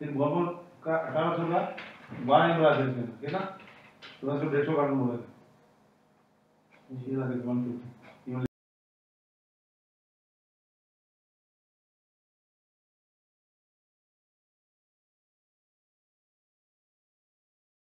फिर मोहम्मद का 1800 का 12 इमरान है ना, तो 150 कार्टून बोले थे। ये ना 1 2